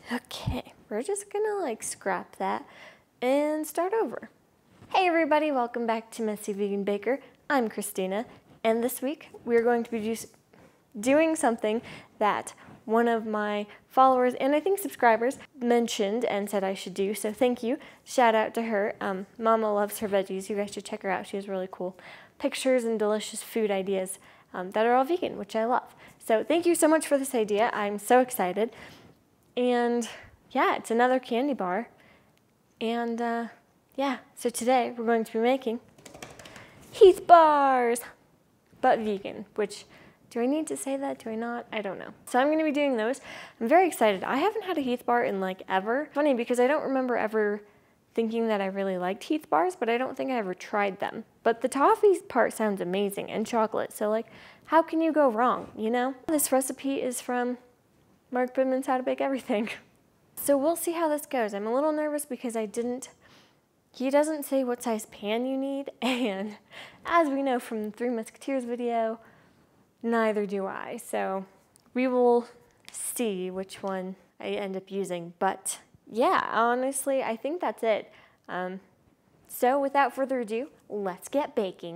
Okay, we're just gonna like scrap that and start over. Hey everybody, welcome back to Messy Vegan Baker. I'm Christina, and this week we're going to be doing something that one of my followers and I think subscribers mentioned and said I should do, so thank you. Shout out to her. Mama loves her veggies. You guys should check her out. She has really cool pictures and delicious food ideas that are all vegan, which I love. So thank you so much for this idea. I'm so excited. And yeah, it's another candy bar. And yeah, so today we're going to be making Heath bars, but vegan, which, do I need to say that? Do I not? I don't know. So I'm going to be doing those. I'm very excited. I haven't had a Heath bar in like ever. Funny because I don't remember ever thinking that I really liked Heath bars, but I don't think I ever tried them. But the toffee part sounds amazing, and chocolate, so like, how can you go wrong, you know? This recipe is from Mark Bittman's How to Bake Everything. So we'll see how this goes. I'm a little nervous because he doesn't say what size pan you need, and as we know from the Three Musketeers video, neither do I. So we will see which one I end up using, but yeah, honestly, I think that's it. So without further ado, let's get baking.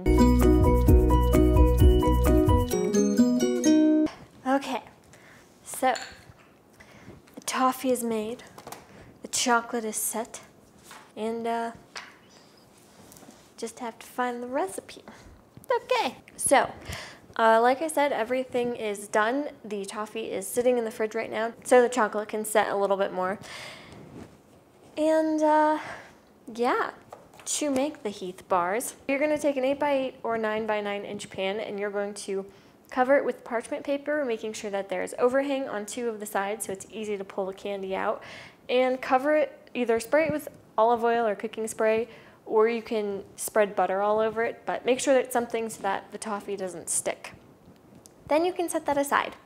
Okay, so the toffee is made, the chocolate is set, and just have to find the recipe. Okay, so like I said, everything is done. The toffee is sitting in the fridge right now, so the chocolate can set a little bit more. And yeah, to make the Heath bars, you're going to take an 8x8 or 9x9 inch pan, and you're going to cover it with parchment paper, making sure that there's overhang on 2 of the sides so it's easy to pull the candy out, and cover it, either spray it with olive oil or cooking spray, or you can spread butter all over it, but make sure that it's something so that the toffee doesn't stick. Then you can set that aside.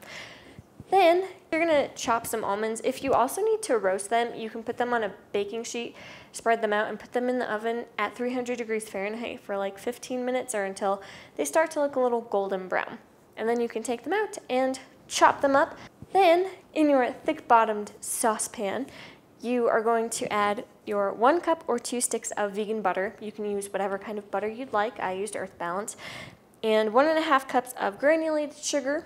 Then you're gonna chop some almonds. If you also need to roast them, you can put them on a baking sheet, spread them out, and put them in the oven at 300 degrees Fahrenheit for like 15 minutes or until they start to look a little golden brown. And then you can take them out and chop them up. Then in your thick-bottomed saucepan, you are going to add your 1 cup or 2 sticks of vegan butter. You can use whatever kind of butter you'd like. I used Earth Balance. And 1.5 cups of granulated sugar,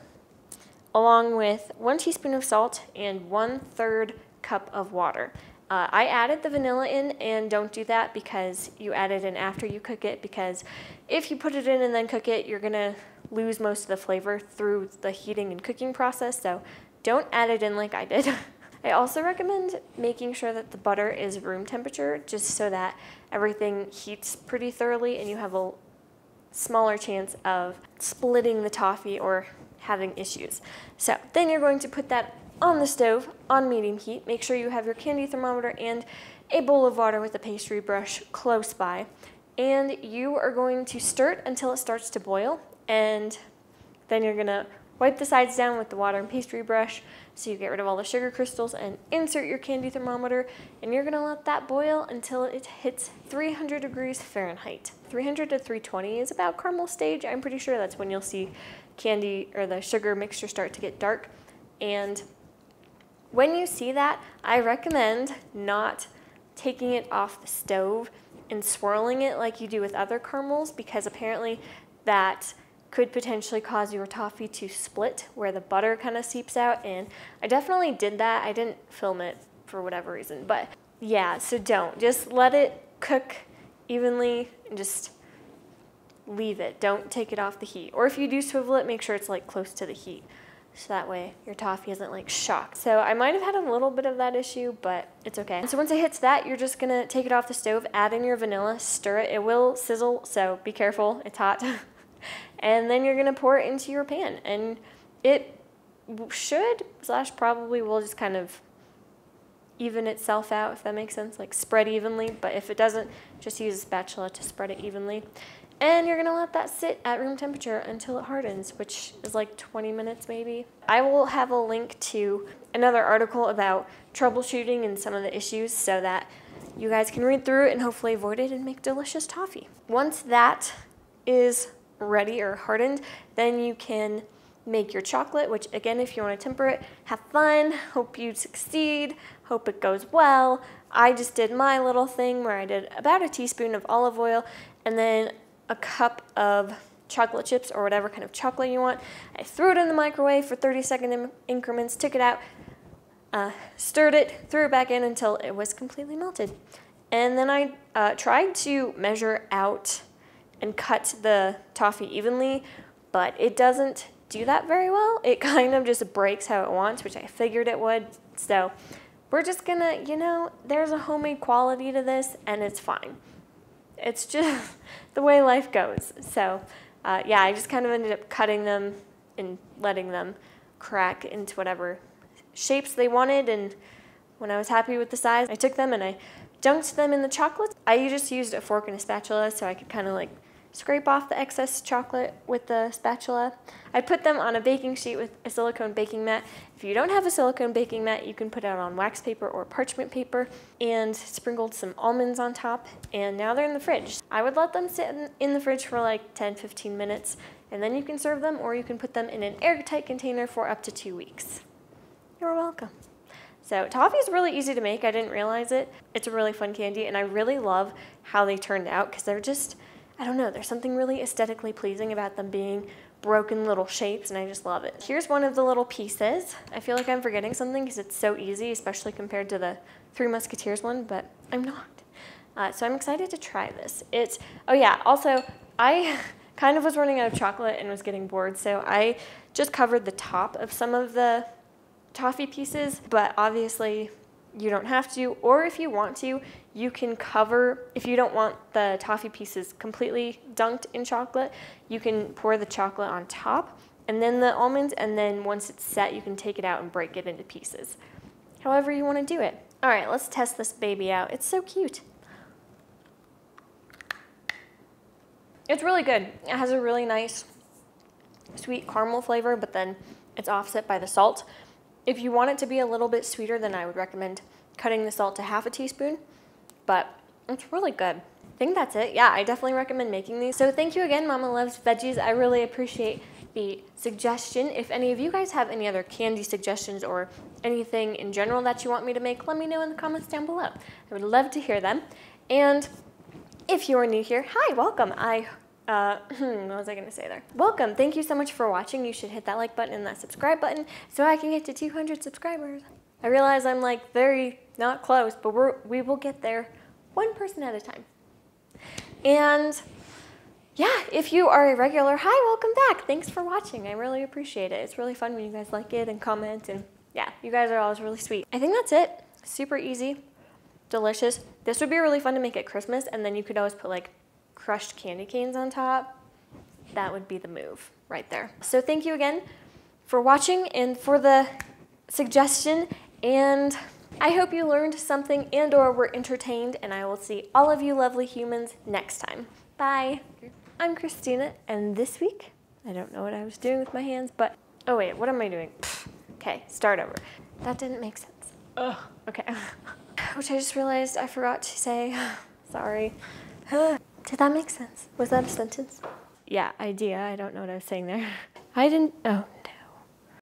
along with 1 teaspoon of salt and 1/3 cup of water. I added the vanilla in, and don't do that because you add it in after you cook it, because if you put it in and then cook it, you're gonna lose most of the flavor through the heating and cooking process, so don't add it in like I did. I also recommend making sure that the butter is room temperature, just so that everything heats pretty thoroughly and you have a smaller chance of splitting the toffee or having issues. So then you're going to put that on the stove on medium heat. Make sure you have your candy thermometer and a bowl of water with a pastry brush close by. And you are going to stir it until it starts to boil, and then you're gonna wipe the sides down with the water and pastry brush so you get rid of all the sugar crystals, and insert your candy thermometer, and you're gonna let that boil until it hits 300 degrees Fahrenheit. 300 to 320 is about caramel stage. I'm pretty sure that's when you'll see candy or the sugar mixture start to get dark. And when you see that, I recommend not taking it off the stove and swirling it like you do with other caramels, because apparently that could potentially cause your toffee to split where the butter kind of seeps out, and I definitely did that. I didn't film it for whatever reason, but yeah, so don't. Just let it cook evenly and just leave it. Don't take it off the heat. Or if you do swivel it, make sure it's like close to the heat, so that way your toffee isn't like shocked. So I might have had a little bit of that issue, but it's okay. And so once it hits that, you're just gonna take it off the stove, add in your vanilla, stir it. It will sizzle, so be careful, it's hot. And then you're gonna pour it into your pan, and it should / probably will just kind of even itself out, if that makes sense, like spread evenly. But if it doesn't, just use a spatula to spread it evenly. And you're gonna let that sit at room temperature until it hardens, which is like 20 minutes maybe. I will have a link to another article about troubleshooting and some of the issues so that you guys can read through it and hopefully avoid it and make delicious toffee. Once that is ready or hardened, then you can make your chocolate, which again, if you want to temper it, have fun. Hope you succeed. Hope it goes well. I just did my little thing where I did about a teaspoon of olive oil and then a cup of chocolate chips or whatever kind of chocolate you want. I threw it in the microwave for 30-second increments, took it out, stirred it, threw it back in until it was completely melted. And then I tried to measure out and cut the toffee evenly, but it doesn't do that very well. It kind of just breaks how it wants, which I figured it would. So we're just gonna, you know, there's a homemade quality to this and it's fine. It's just the way life goes. So yeah, I just kind of ended up cutting them and letting them crack into whatever shapes they wanted. And when I was happy with the size, I took them and I dunked them in the chocolate. I just used a fork and a spatula so I could kind of like scrape off the excess chocolate with the spatula. I put them on a baking sheet with a silicone baking mat. If you don't have a silicone baking mat, you can put it on wax paper or parchment paper, and sprinkled some almonds on top, and now they're in the fridge. I would let them sit in the fridge for like 10-15 minutes, and then you can serve them, or you can put them in an airtight container for up to 2 weeks. You're welcome. So toffee is really easy to make. I didn't realize it. It's a really fun candy, and I really love how they turned out because they're just, I don't know, there's something really aesthetically pleasing about them being broken little shapes, and I just love it. Here's one of the little pieces. I feel like I'm forgetting something because it's so easy, especially compared to the Three Musketeers one, but I'm not. So I'm excited to try this. Oh yeah, also I kind of was running out of chocolate and was getting bored, so I just covered the top of some of the toffee pieces, but obviously you don't have to, or if you want to, you can cover, if you don't want the toffee pieces completely dunked in chocolate, you can pour the chocolate on top and then the almonds, and then once it's set, you can take it out and break it into pieces. However you want to do it. All right, let's test this baby out. It's so cute. It's really good. It has a really nice sweet caramel flavor, but then it's offset by the salt. If you want it to be a little bit sweeter, then I would recommend cutting the salt to half a teaspoon, but it's really good. I think that's it. Yeah, I definitely recommend making these. So thank you again, Mama Loves Veggies. I really appreciate the suggestion. If any of you guys have any other candy suggestions or anything in general that you want me to make, let me know in the comments down below. I would love to hear them. And if you're new here, hi, welcome. What was I going to say there? Welcome. Thank you so much for watching. You should hit that like button and that subscribe button so I can get to 200 subscribers. I realize I'm like very not close, but we will get there one person at a time. And yeah, if you are a regular, hi, welcome back. Thanks for watching. I really appreciate it. It's really fun when you guys like it and comment, and yeah, you guys are always really sweet. I think that's it. Super easy, delicious. This would be really fun to make at Christmas, and then you could always put like crushed candy canes on top. That would be the move right there. So thank you again for watching and for the suggestion, and I hope you learned something and or were entertained, and I will see all of you lovely humans next time. Bye. I'm Christina, and this week, I don't know what I was doing with my hands, but, oh wait, what am I doing? Okay, start over. That didn't make sense. Ugh, okay. Which I just realized I forgot to say. Sorry. Did that make sense? Was that a sentence? Yeah, idea. I don't know what I was saying there. I didn't, oh.